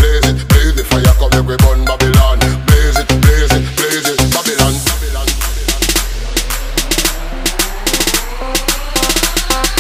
blaze it. Blaze the fire, come make we burn Babylon.